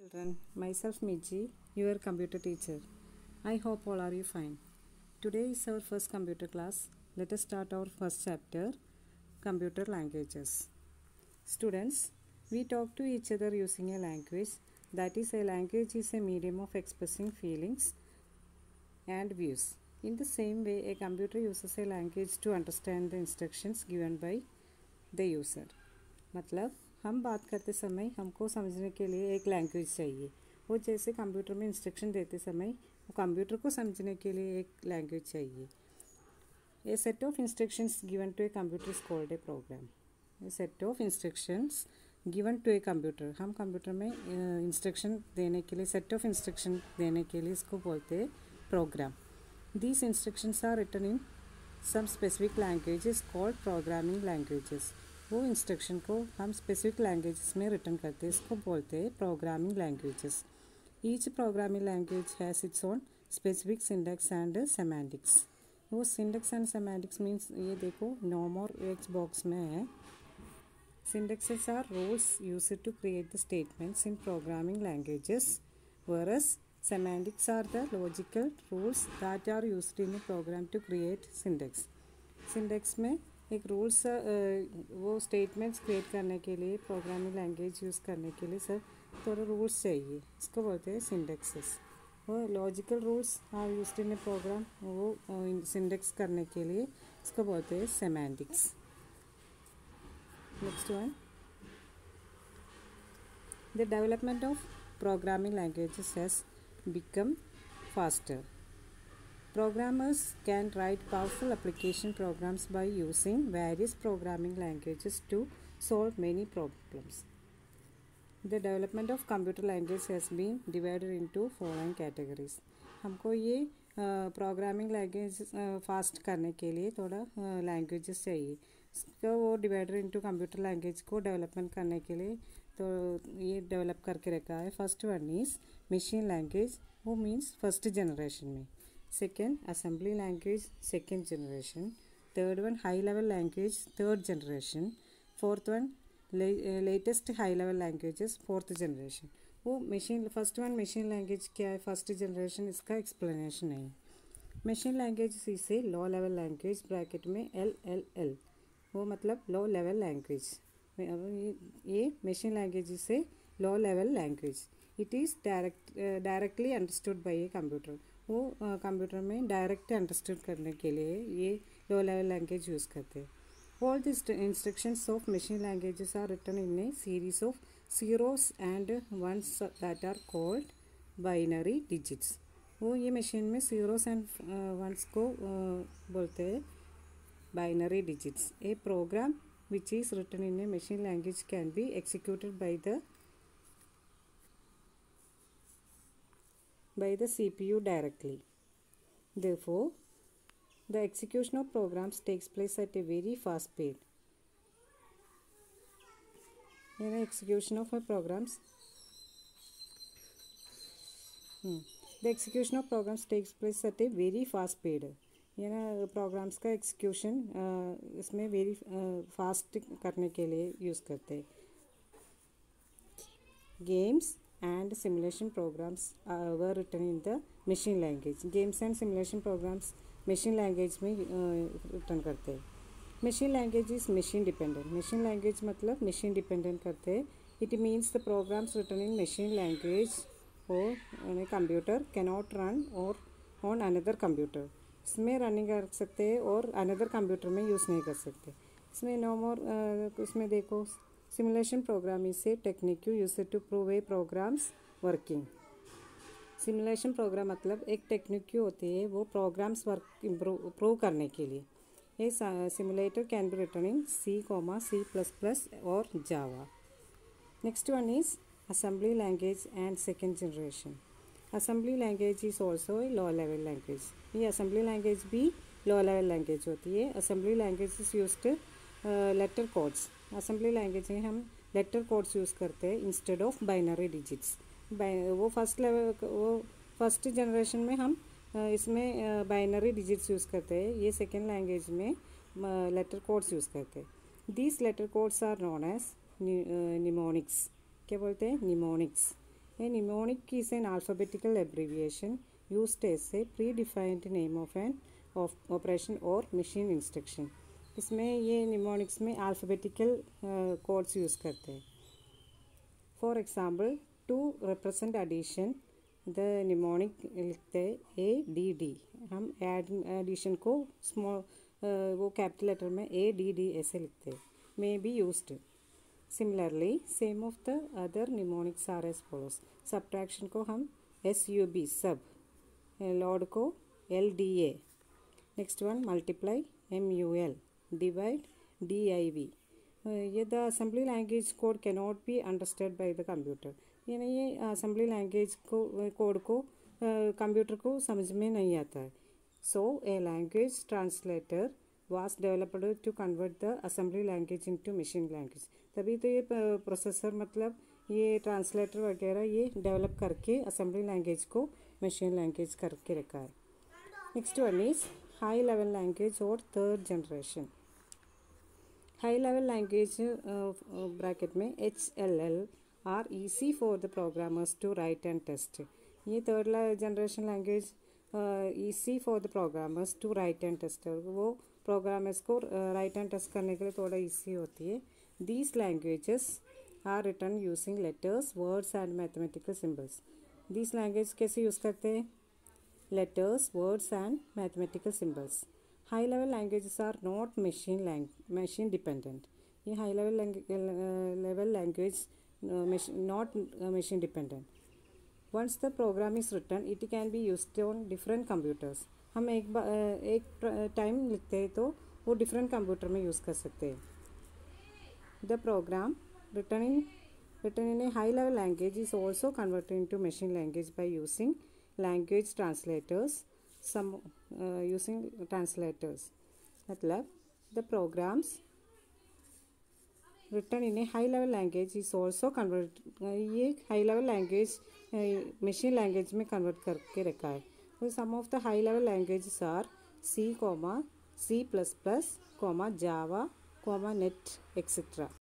Children, myself Miji, your computer teacher. I hope all are you fine. Today is our first computer class. Let us start our first chapter, computer languages. Students, we talk to each other using a language. That is, a language is a medium of expressing feelings and views. In the same way, a computer uses a language to understand the instructions given by the user. मतलब हम बात करते समय हमको समझने के लिए एक लैंग्वेज चाहिए। वो जैसे कंप्यूटर में इंस्ट्रक्शन देते समय वो कंप्यूटर को समझने के लिए एक लैंग्वेज चाहिए। A set of instructions given to a computer is called a program. A set of instructions given to a computer, हम कंप्यूटर में इंस्ट्रक्शन देने के लिए, सेट ऑफ इंस्ट्रक्शन देने के लिए इसको बोलते हैं program. These instructions are written in some specific languages called programming languages. वो इंस्ट्रक्शन को हम स्पेसिफिक लैंग्वेजेस में रिटर्न करते हैं, इसको बोलते हैं programming languages. Each programming language has its own specific syntax and semantics. वो सिंटैक्स एंड सेमेंटिक्स मीन्स ये देखो नॉर्म और एक्स बॉक्स में है। Syntaxes are rules used to create the statements in programming languages, whereas semantics are the logical rules that are used in a program to create syntax. Syntax में एक rules वो statements create करने के लिए, programming language use करने के लिए sir थोड़े रूल्स चाहिए, इसको बोलते हैं सिंटैक्सेस। वो logical rules are used in a program, वो सिंटैक्स करने के लिए इसको बोलते हैं semantics. Next one, the development of programming languages has become faster. Programmers can write powerful application programs by using various programming languages to solve many problems. The development of computer language has been divided into following categories. हमको ये programming language fast करने के लिए थोड़ा languages चाहिए, इसको वो divider into computer language को डेवलपमेंट करने के लिए तो ये डेवलप करके रखा है। First one is machine language, वो मीन्स फर्स्ट जनरेशन में। Second, assembly language, second generation. Third one, high level language, third generation. Fourth one, latest high level languages, fourth generation. वो machine first one machine language क्या है, first generation, इसका explanation है। Machine language इसे low level language bracket में LLL, वो मतलब low level language. ये मशीन लैंग्वेज इसे low level language. It is directly understood by a computer, वो कंप्यूटर में डायरेक्ट अंडरस्टूड करने के लिए ये लो लेवल लैंग्वेज यूज़ करते हैं। All this instructions of machine languages are written in a series of zeros and ones that are called binary digits. वो ये मशीन में जीरोस एंड वंस को बोलते हैं binary digits. A program which is written in a machine language can be executed by the CPU directly. Therefore, the execution of programs takes place at a very fast speed. Execution of programs. The execution of programs takes place at a very fast speed. Programs का execution इसमें very fast करने के लिए use करते हैं। Games and simulation programs were written in the machine language. Games and simulation programs machine language में return करते हैं। machine language is machine dependent. machine language मतलब machine dependent करते हैं। it means the programs written in machine language or on a computer cannot run or on another computer. इसमें running कर सकते हैं और another computer में यूज़ नहीं कर सकते। इसमें no more इसमें देखो simulation program is a technique used to prove a programs working. Simulation program मतलब एक टेक्निक होती है वो प्रोग्राम्स वर्क प्रूव करने के लिए। ये simulator can be written in C, C++ और Java. Next one is assembly language and second generation. Assembly language is also a low level language. ये असेंबली लैंग्वेज भी लो लेवल लैंग्वेज होती है। Assembly language is used letter codes. Assembly language में हम letter codes use करते हैं instead of binary digits. वो first generation में हम इसमें बाइनरी डिजिट्स यूज़ करते हैं, ये सेकेंड लैंग्वेज में लेटर कोड्स यूज़ करते हैं। These letter codes are known as mnemonics. क्या बोलते हैं? Mnemonics. A mnemonic is an alphabetical abbreviation used as a predefined name of an operation or machine instruction. इसमें ये निमोनिक्स में alphabetical codes use करते हैं. For example, to represent addition the mnemonic लिखते हैं ADD. हम एडिशन को small वो कैपिटल लेटर में ADD ऐसे लिखते हैं. May be used. Similarly, same of the other mnemonics are as follows. Subtraction को हम SUB sub, load को LDA. Next one, multiply MUL, divide DIV. ये the assembly language code cannot be understood by the computer. यानी ये assembly language को code को computer को समझ में नहीं आता है. So a language translator was developed to convert the assembly language into machine language. तभी तो ये प्रोसेसर मतलब ये ट्रांसलेटर वगैरह ये डेवलप करके असेंबली लैंग्वेज को मशीन लैंग्वेज करके रखा है. Next one is high level language और third generation. High level language bracket में HLL are easy for the programmers to write and test. ये third generation language easy for the programmers to write and test. वो programmers को write and test करने के लिए थोड़ा easy होती है. These languages are written using letters, words and mathematical symbols. These languages कैसे यूज़ करते हैं? Letters, words and mathematical symbols. High level languages are not machine dependent. ये high level language not machine dependent. Once the program is written, it can be used on different computers. हम एक time लिखते हैं तो वो different computer में use कर सकते हैं. The program written in a high level language is also converted into machine language by using language translators. Using translators मतलब the programs written in a high level language is also converted. ये high level language machine language में convert करके रखा है. So some of the high level languages are C, C++, Java, Net, etc.